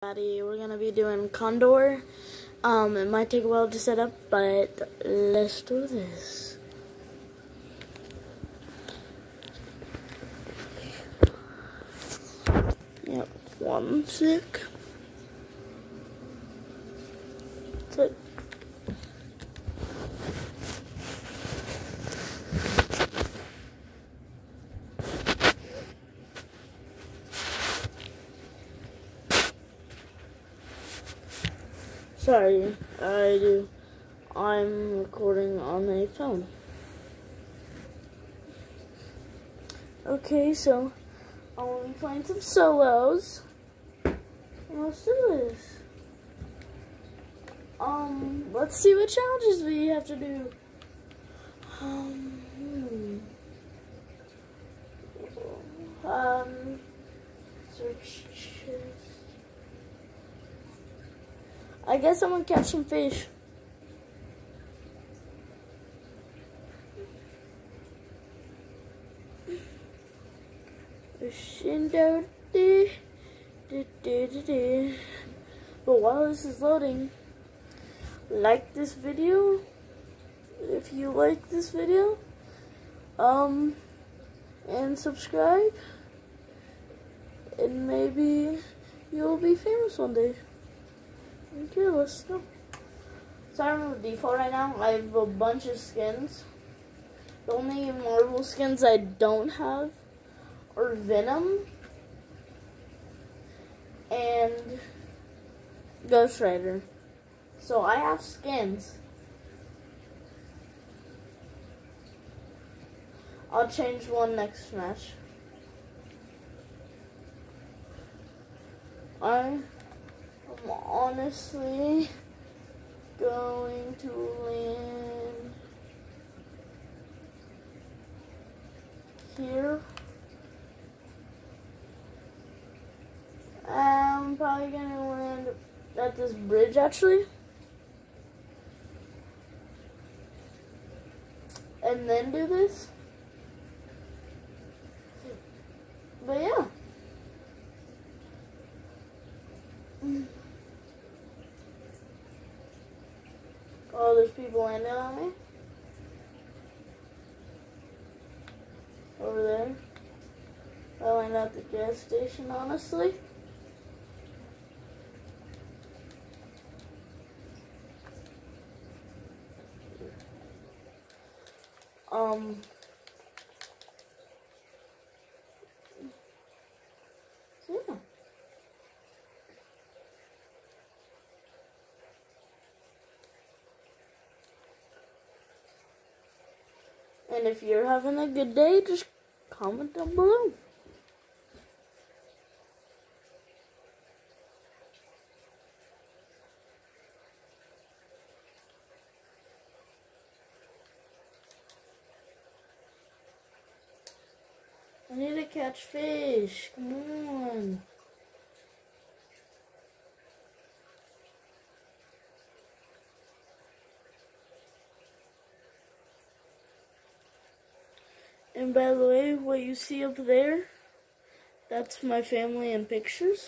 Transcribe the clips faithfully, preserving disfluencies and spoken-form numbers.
We're gonna be doing Condor. Um, it might take a while to set up, but let's do this. Yep, one sec. That's it. Sorry, I do. I'm recording on a phone. Okay, so I'm gonna be playing some solos. Let's do this. Um, let's see what challenges we have to do. Um, hmm. um, search chest. I guess I'm gonna catch some fish. But while this is loading, like this video if you like this video, um, and subscribe, and maybe you'll be famous one day. Okay, let's go. So I'm on the default right now. I have a bunch of skins. The only Marvel skins I don't have are Venom and Ghost Rider. So I have skins. I'll change one next match. I'm honestly going to land here. I'm probably gonna land at this bridge actually, and then do this. But yeah. Oh, there's people landing on me. Over there. I land at the gas station, honestly. Um. So yeah. And if you're having a good day, just comment down below. I need to catch fish. Come on. And by the way, what you see up there, that's my family in pictures.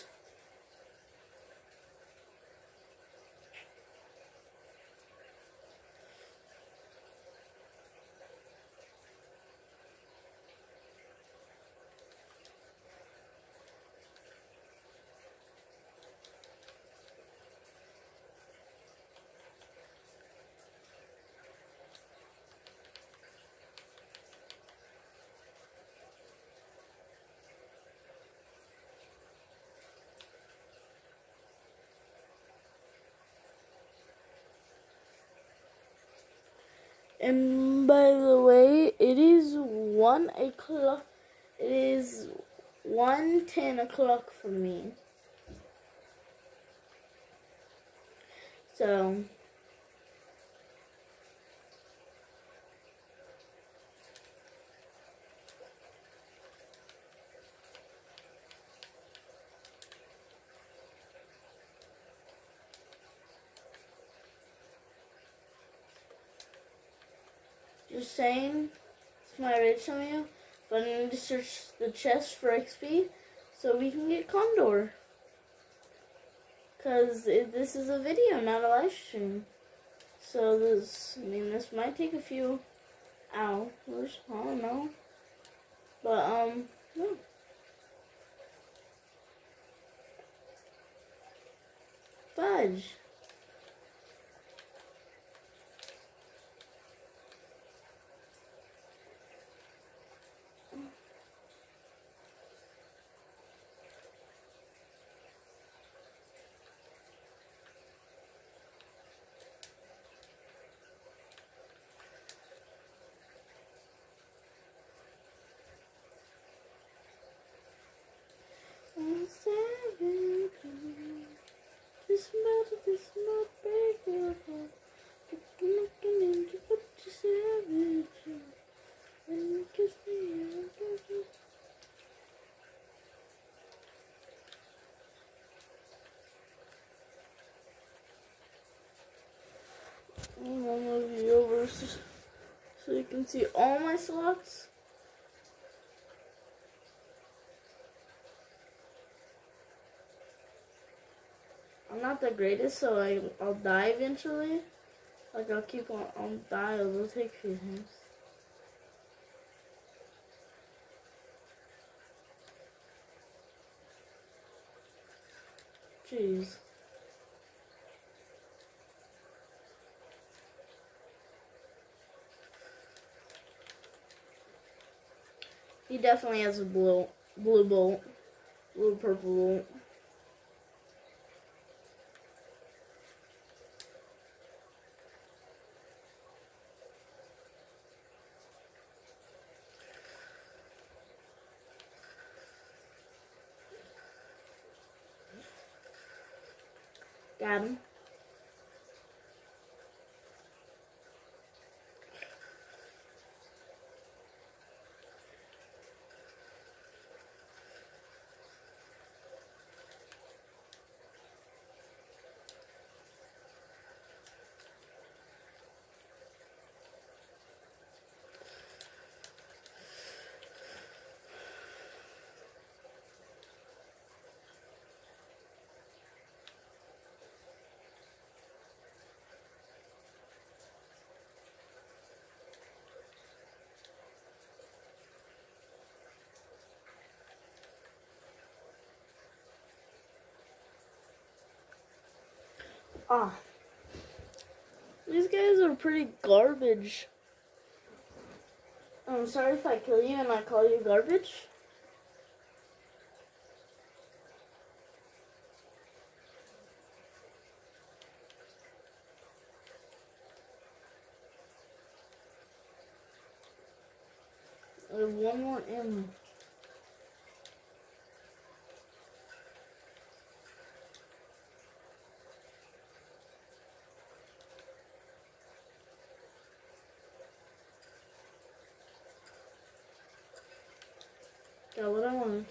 And by the way, it is one o'clock. It is one ten o'clock for me. So just saying, it's my rage on you, but I need to search the chest for X P so we can get Condor. Because this is a video, not a live stream. So this, I mean, this might take a few hours. I don't know. But, um, yeah. Fudge. This mother, this not break your heart. Looking into what you savage. When you kiss me, I'll give you. I'm gonna move you over so, so you can see all my socks. I'm not the greatest, so I, I'll die eventually. Like, I'll keep on, I'll die, it'll take a few times. Jeez. He definitely has a blue, blue bolt, blue purple bolt. Got him. Ah, these guys are pretty garbage. I'm sorry if I kill you and I call you garbage. I have one more ammo. Got what I wanted.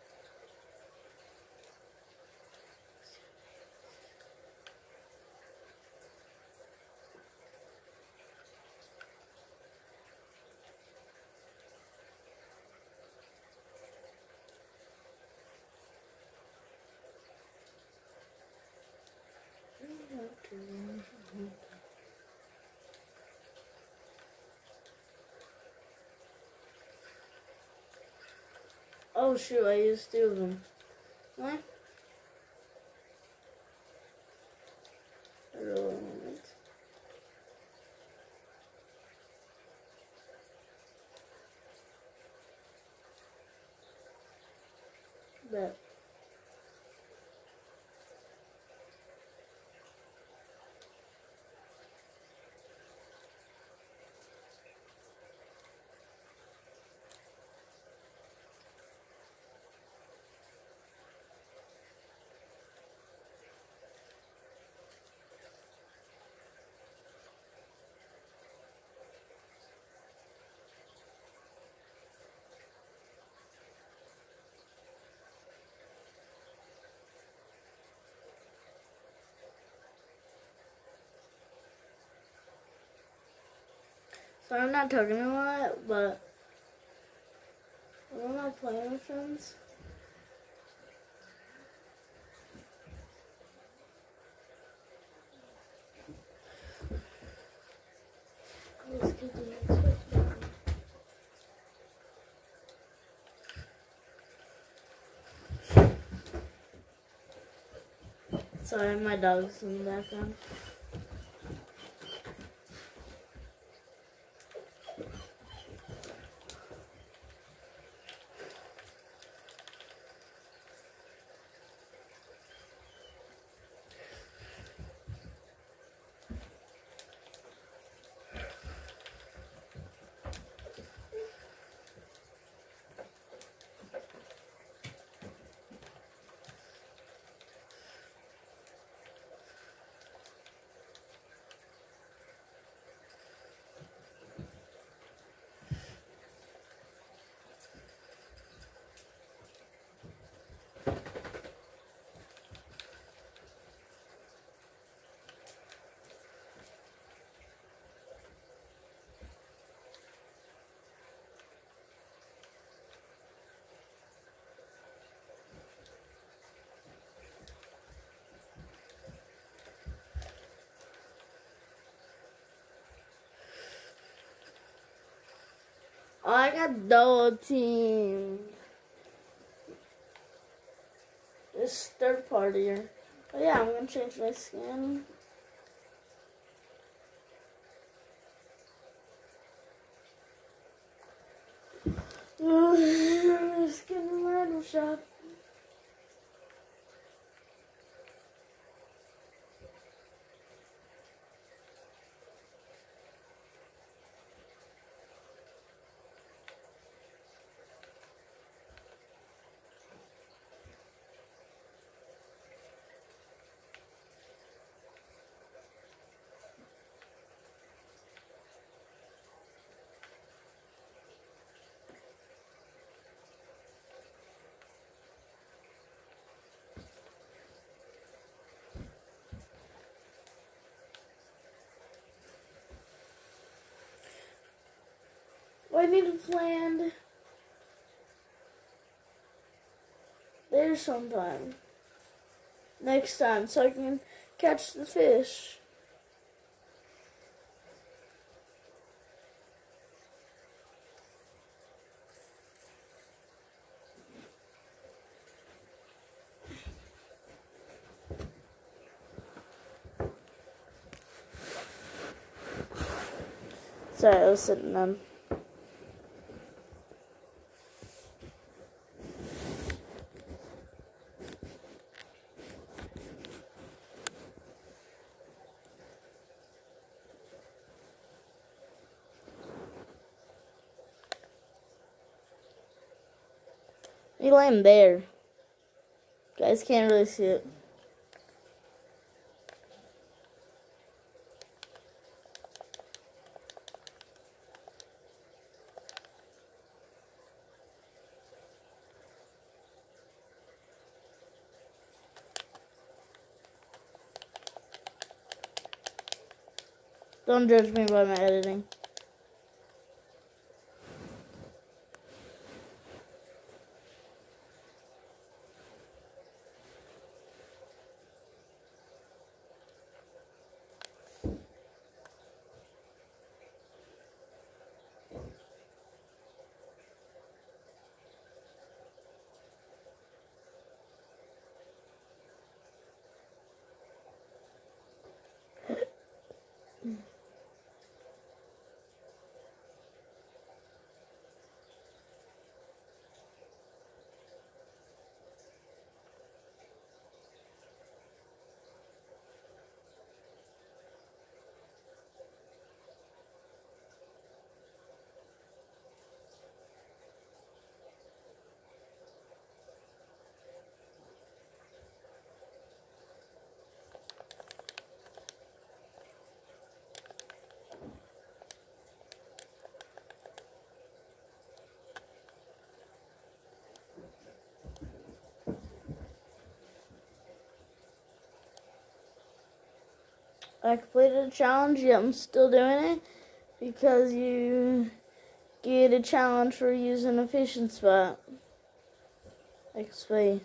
Oh shoot, I used two of them. What? I really want it. Bet. So I'm not talking a lot, but when I'm not playing with friends, Sorry, my dog's in the background. Oh, I got double team. This third party. Oh yeah, I'm gonna change my skin. Skin in my item shop. I need to land there sometime. Next time, so I can catch the fish. Sorry, I was sitting on. You land there. Guys can't really see it. Don't judge me by my editing. I completed a challenge, yet I'm still doing it because you get a challenge for using a fishing spot. X P.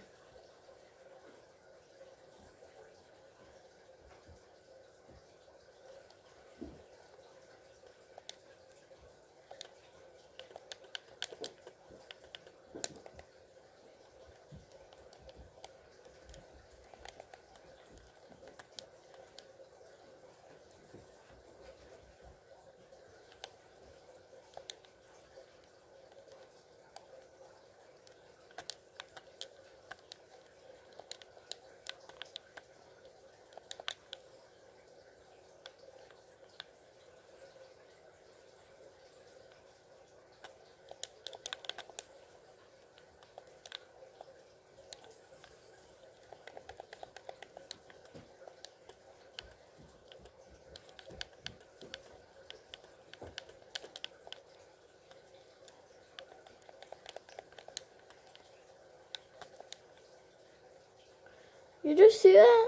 You just see that?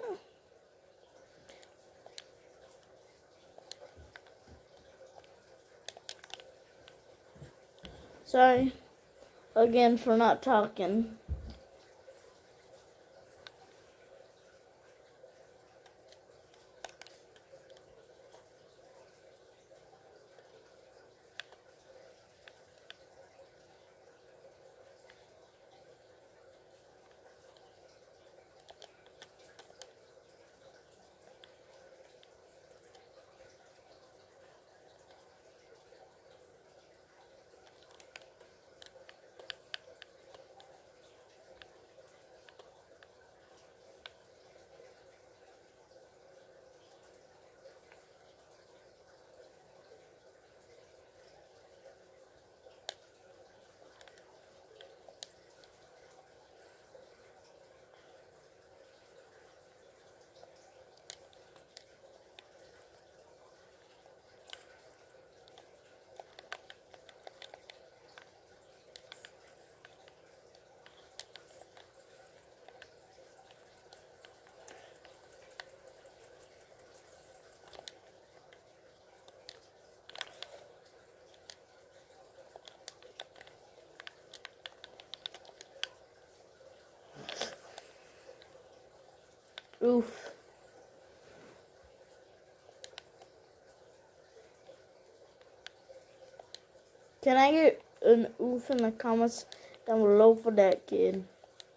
Sorry again for not talking. Oof. Can I get an oof in the comments down below for that kid?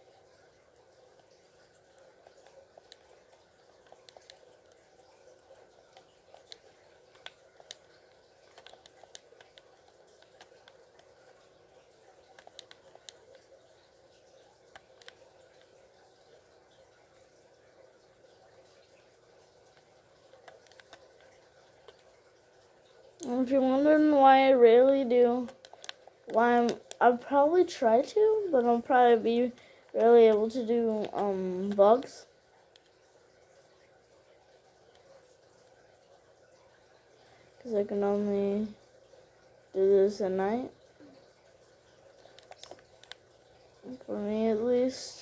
And if you're wondering why I rarely do, why I'm, I'll probably try to, but I'll probably be rarely able to do um vlogs. Because I can only do this at night. For me at least.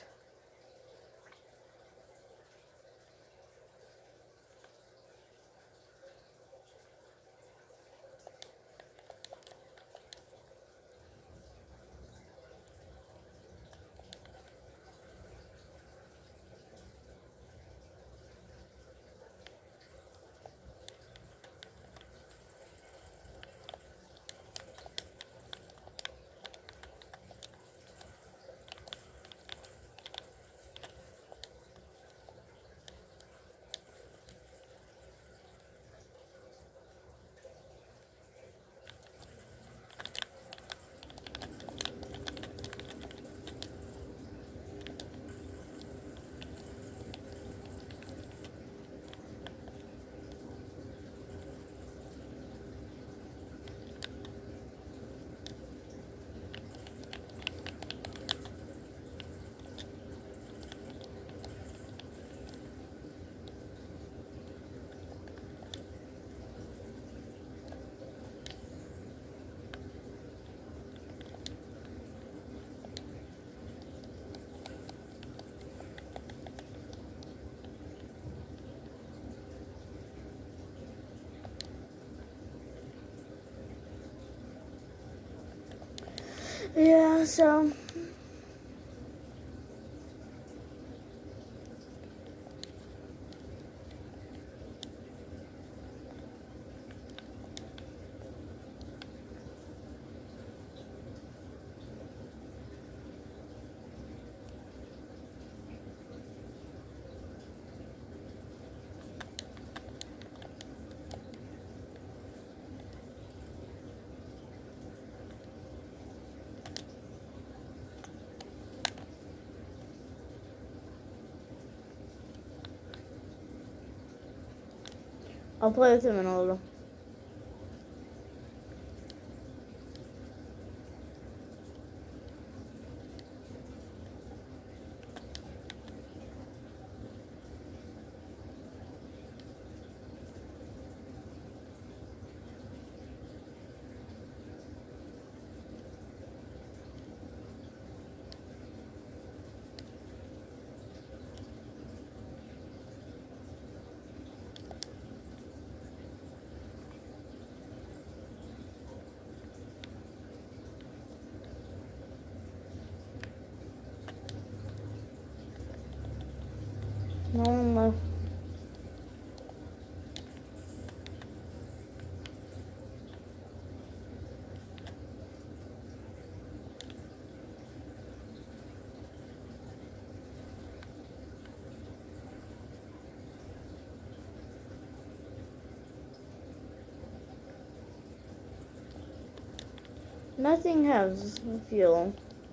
Yeah, so I'll play with him in a little. No one left. Nothing has fuel.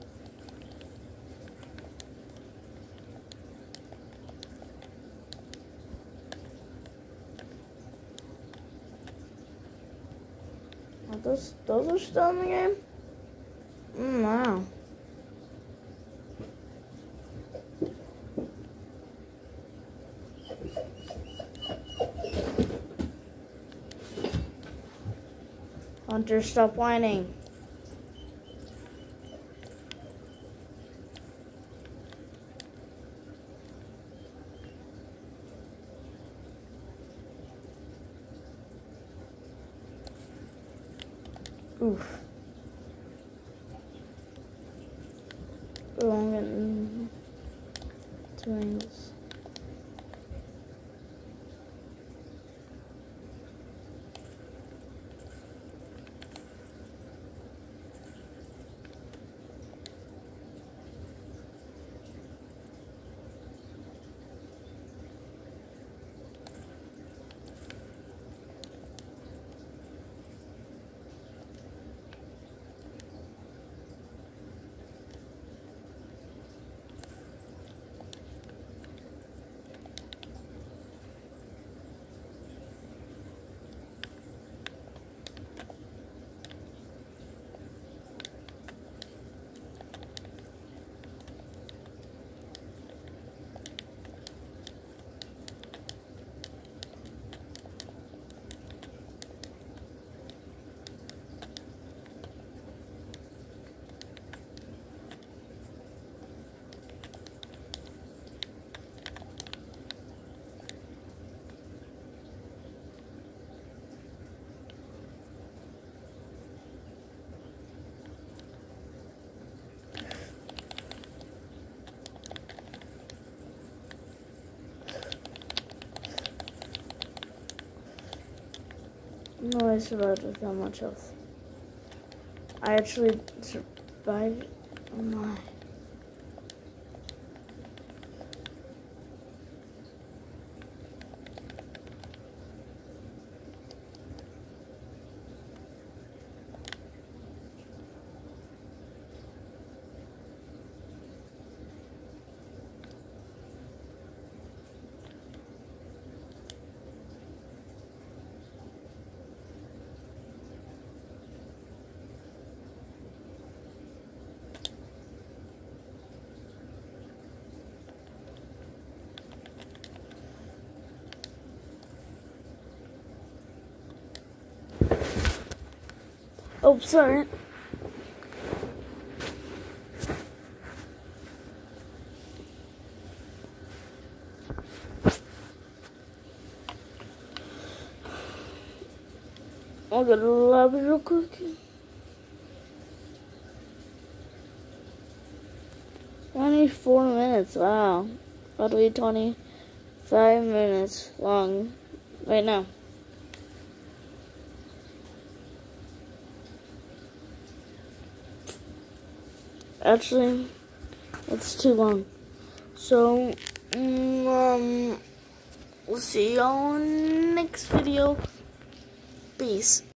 Are those those are still in the game? Mm, wow. Hunter, stop whining. Oof. Oh, I'm getting two angles. No, I survived with that much health. I actually survived. Oh my. Oh, sorry. I'll go to the lab real quick. twenty-four minutes, wow. Probably twenty-five minutes long right now. Actually, it's too long. So, um, we'll see y'all in the next video. Peace.